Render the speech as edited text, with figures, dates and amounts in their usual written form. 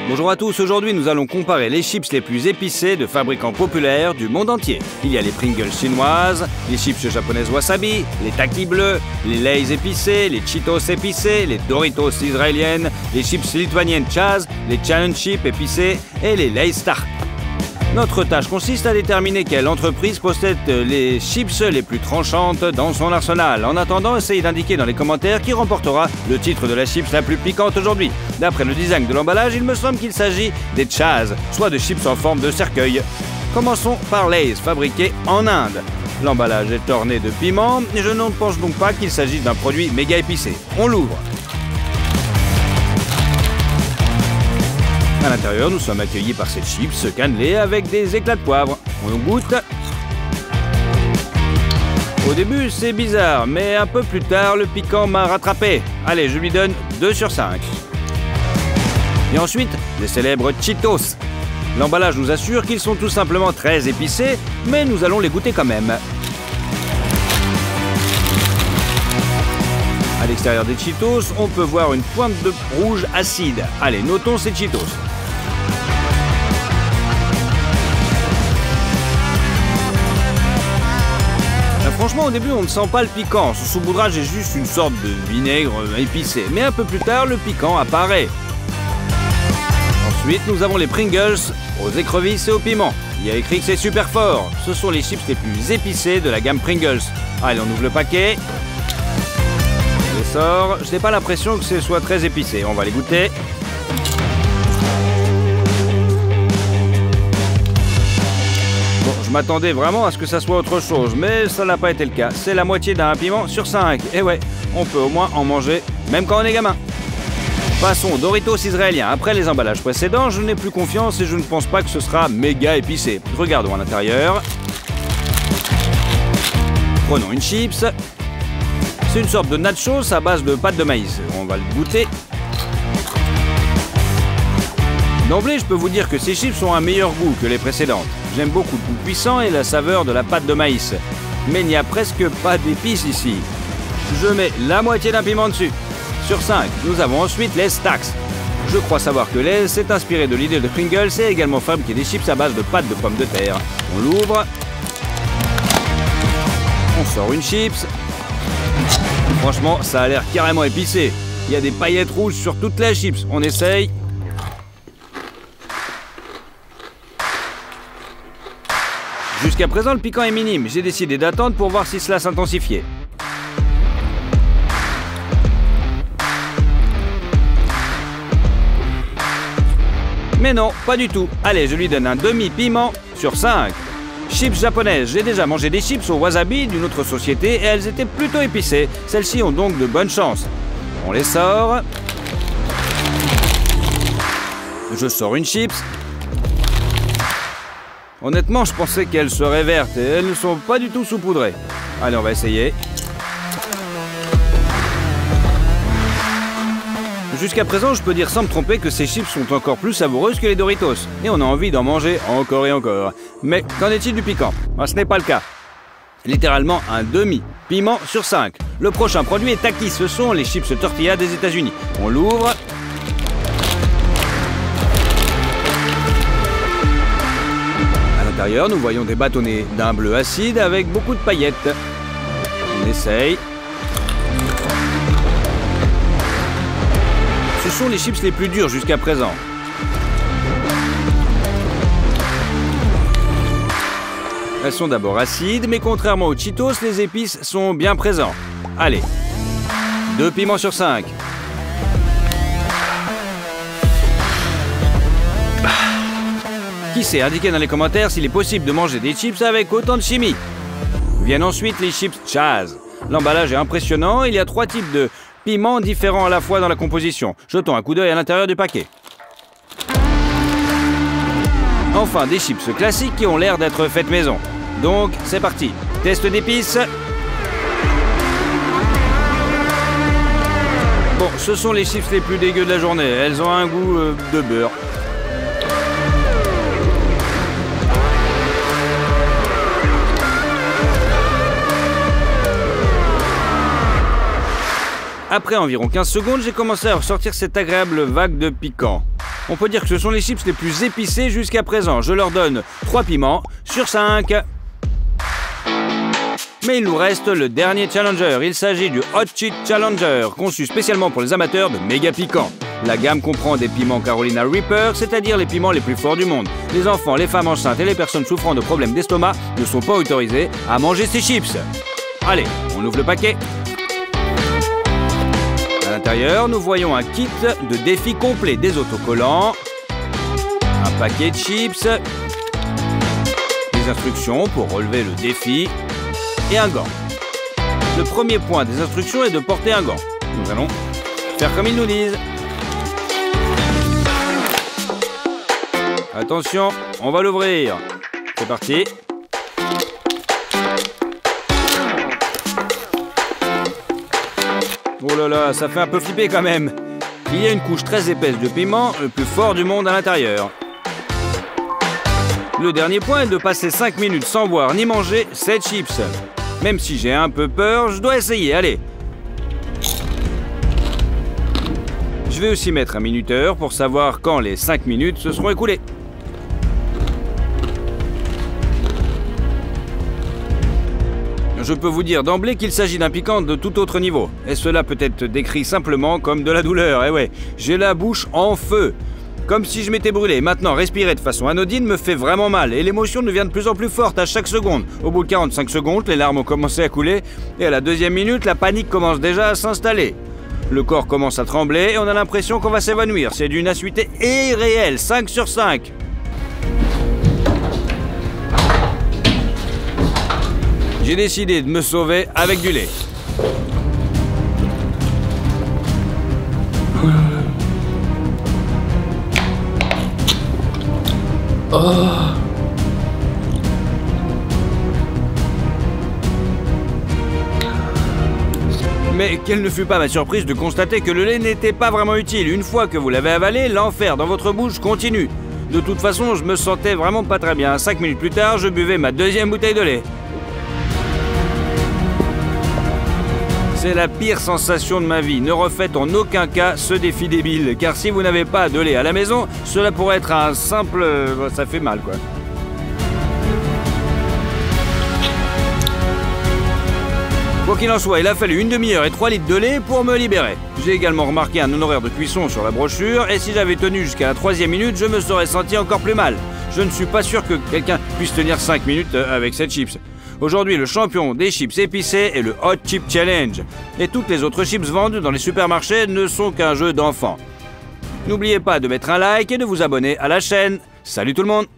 Bonjour à tous, aujourd'hui nous allons comparer les chips les plus épicés de fabricants populaires du monde entier. Il y a les Pringles chinoises, les chips japonaises wasabi, les Takis bleus, les Lay's épicés, les Cheetos épicés, les Doritos israéliennes, les chips lituaniennes Chaz, les Challenge chips épicés et les Lay's Star. Notre tâche consiste à déterminer quelle entreprise possède les chips les plus tranchantes dans son arsenal. En attendant, essayez d'indiquer dans les commentaires qui remportera le titre de la chips la plus piquante aujourd'hui. D'après le design de l'emballage, il me semble qu'il s'agit des Chaz, soit de chips en forme de cercueil. Commençons par Lay's, fabriqué en Inde. L'emballage est orné de piments, et je ne pense donc pas qu'il s'agisse d'un produit méga épicé. On l'ouvre. À l'intérieur, nous sommes accueillis par ces chips cannelés avec des éclats de poivre. On goûte. Au début, c'est bizarre, mais un peu plus tard, le piquant m'a rattrapé. Allez, je lui donne 2 sur 5. Et ensuite, les célèbres Cheetos. L'emballage nous assure qu'ils sont tout simplement très épicés, mais nous allons les goûter quand même. À l'extérieur des Cheetos, on peut voir une pointe de rouge acide. Allez, notons ces Cheetos. Franchement, au début, on ne sent pas le piquant. Ce saupoudrage est juste une sorte de vinaigre épicé. Mais un peu plus tard, le piquant apparaît. Ensuite, nous avons les Pringles aux écrevisses et au piment. Il y a écrit que c'est super fort. Ce sont les chips les plus épicés de la gamme Pringles. Allez, on ouvre le paquet. On les sort. Je n'ai pas l'impression que ce soit très épicé. On va les goûter. Je m'attendais vraiment à ce que ça soit autre chose, mais ça n'a pas été le cas. C'est la moitié d'un piment sur 5. Et ouais, on peut au moins en manger, même quand on est gamin. Passons aux Doritos israéliens. Après les emballages précédents, je n'ai plus confiance et je ne pense pas que ce sera méga épicé. Regardons à l'intérieur. Prenons une chips. C'est une sorte de nachos à base de pâte de maïs. On va le goûter. D'emblée, je peux vous dire que ces chips ont un meilleur goût que les précédentes. J'aime beaucoup le goût puissant et la saveur de la pâte de maïs. Mais il n'y a presque pas d'épices ici. Je mets la moitié d'un piment dessus. Sur 5, nous avons ensuite les Stacks. Je crois savoir que Lay's s'est inspiré de l'idée de Pringles et également fabriqué des chips à base de pâte de pommes de terre. On l'ouvre. On sort une chips. Franchement, ça a l'air carrément épicé. Il y a des paillettes rouges sur toute la chips. On essaye. Jusqu'à présent, le piquant est minime. J'ai décidé d'attendre pour voir si cela s'intensifiait. Mais non, pas du tout. Allez, je lui donne un demi-piment sur 5. Chips japonaises. J'ai déjà mangé des chips au wasabi d'une autre société et elles étaient plutôt épicées. Celles-ci ont donc de bonnes chances. On les sort. Je sors une chips. Honnêtement, je pensais qu'elles seraient vertes et elles ne sont pas du tout saupoudrées. Allez, on va essayer. Jusqu'à présent, je peux dire sans me tromper que ces chips sont encore plus savoureuses que les Doritos. Et on a envie d'en manger encore et encore. Mais qu'en est-il du piquant? Ce n'est pas le cas. Littéralement un demi-piment sur 5. Le prochain produit est Takis. Ce sont les chips tortilla des États-Unis. On l'ouvre. À l'intérieur, nous voyons des bâtonnets d'un bleu acide avec beaucoup de paillettes. On essaye. Ce sont les chips les plus dures jusqu'à présent. Elles sont d'abord acides, mais contrairement aux Cheetos, les épices sont bien présents. Allez, 2 piments sur 5. Qui sait, indiquez dans les commentaires s'il est possible de manger des chips avec autant de chimie. Viennent ensuite les chips Chaz. L'emballage est impressionnant, il y a 3 types de piments différents à la fois dans la composition. Jetons un coup d'œil à l'intérieur du paquet. Enfin, des chips classiques qui ont l'air d'être faites maison. Donc, c'est parti. Test d'épices. Bon, ce sont les chips les plus dégueux de la journée. Elles ont un goût de beurre. Après environ 15 secondes, j'ai commencé à ressortir cette agréable vague de piquant. On peut dire que ce sont les chips les plus épicés jusqu'à présent. Je leur donne 3 piments sur 5. Mais il nous reste le dernier challenger. Il s'agit du Hot Cheat Challenger, conçu spécialement pour les amateurs de méga piquants. La gamme comprend des piments Carolina Reaper, c'est-à-dire les piments les plus forts du monde. Les enfants, les femmes enceintes et les personnes souffrant de problèmes d'estomac ne sont pas autorisés à manger ces chips. Allez, on ouvre le paquet. À l'intérieur, nous voyons un kit de défi complet, des autocollants, un paquet de chips, des instructions pour relever le défi et un gant. Le premier point des instructions est de porter un gant. Nous allons faire comme ils nous disent. Attention, on va l'ouvrir. C'est parti. Oh là là, ça fait un peu flipper quand même. Il y a une couche très épaisse de piment, le plus fort du monde à l'intérieur. Le dernier point est de passer 5 minutes sans boire ni manger ces chips. Même si j'ai un peu peur, je dois essayer, allez. Je vais aussi mettre un minuteur pour savoir quand les 5 minutes se seront écoulées. Je peux vous dire d'emblée qu'il s'agit d'un piquant de tout autre niveau. Et cela peut être décrit simplement comme de la douleur. Eh ouais, j'ai la bouche en feu. Comme si je m'étais brûlé. Maintenant, respirer de façon anodine me fait vraiment mal. Et l'émotion devient de plus en plus forte à chaque seconde. Au bout de 45 secondes, les larmes ont commencé à couler. Et à la deuxième minute, la panique commence déjà à s'installer. Le corps commence à trembler et on a l'impression qu'on va s'évanouir. C'est d'une acuité irréelle, 5 sur 5. J'ai décidé de me sauver avec du lait. Oh. Mais quelle ne fut pas ma surprise de constater que le lait n'était pas vraiment utile. Une fois que vous l'avez avalé, l'enfer dans votre bouche continue. De toute façon, je me sentais vraiment pas très bien. 5 minutes plus tard, je buvais ma deuxième bouteille de lait. C'est la pire sensation de ma vie. Ne refaites en aucun cas ce défi débile. Car si vous n'avez pas de lait à la maison, cela pourrait être un simple... ça fait mal, quoi. Quoi qu'il en soit, il a fallu une demi-heure et 3 litres de lait pour me libérer. J'ai également remarqué un horaire de cuisson sur la brochure, et si j'avais tenu jusqu'à la 3e minute, je me serais senti encore plus mal. Je ne suis pas sûr que quelqu'un puisse tenir 5 minutes avec cette chips. Aujourd'hui, le champion des chips épicés est le Hot Chip Challenge. Et toutes les autres chips vendues dans les supermarchés ne sont qu'un jeu d'enfant. N'oubliez pas de mettre un like et de vous abonner à la chaîne. Salut tout le monde!